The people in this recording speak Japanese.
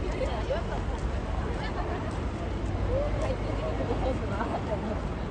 最終的にここなって思って。